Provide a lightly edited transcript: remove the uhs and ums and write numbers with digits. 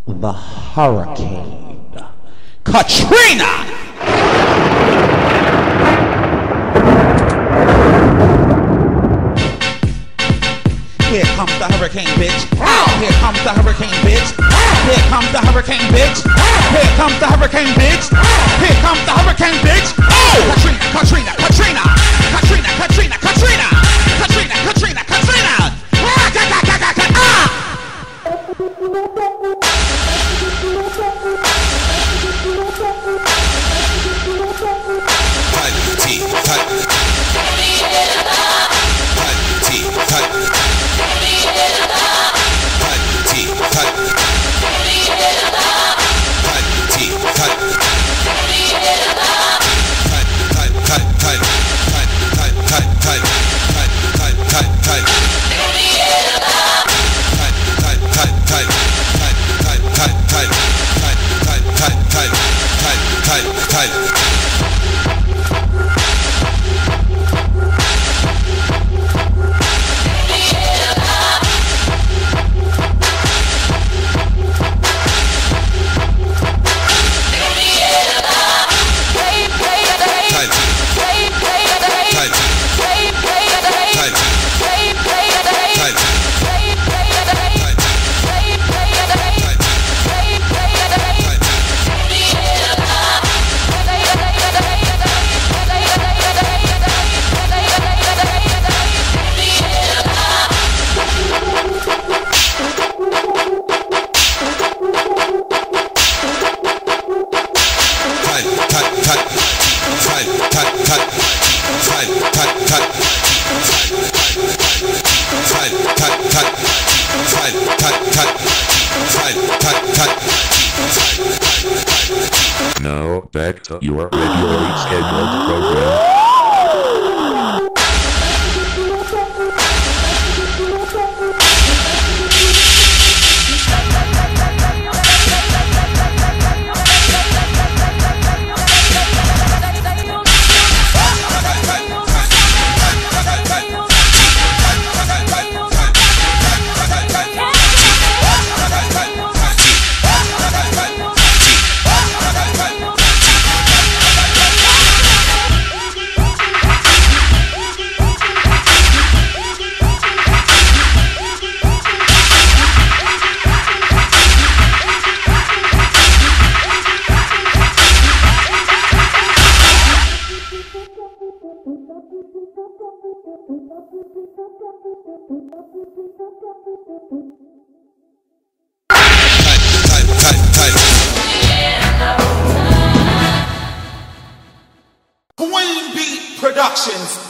the hurricane, Katrina! Here comes the hurricane, bitch. Here comes the hurricane, bitch. Here comes the hurricane, bitch. Here comes the hurricane, bitch. Here comes the hurricane, bitch. Oh! Katrina, Katrina, Katrina. Katrina, Katrina, Katrina. Katrina, Katrina, Katrina. Now, back to your regularly scheduled program. Productions.